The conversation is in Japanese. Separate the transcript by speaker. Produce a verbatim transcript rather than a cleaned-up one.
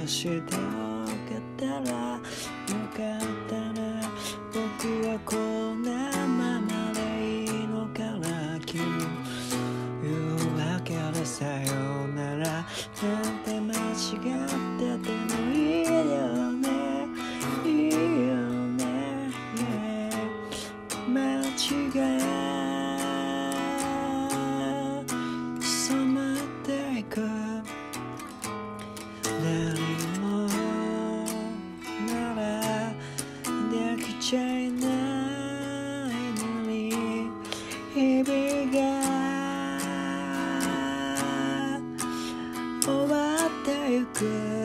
Speaker 1: しておけたらよかったな。僕はこんなままでいいのかな。君言うわけでさよならなんて間違っててもいいよね、いいよね、yeah、間違い染まっていく何もならできちゃいないのに日々が終わってゆく